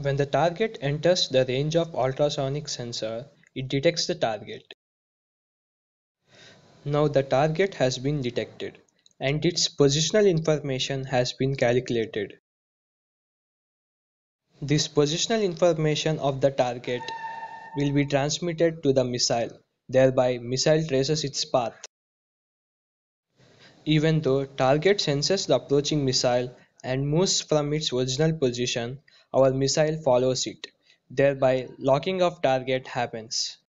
When the target enters the range of ultrasonic sensor, it detects the target. Now the target has been detected, and its positional information has been calculated. This positional information of the target will be transmitted to the missile, thereby missile traces its path. Even though target senses the approaching missile and moves from its original position, our missile follows it. Thereby locking of target happens.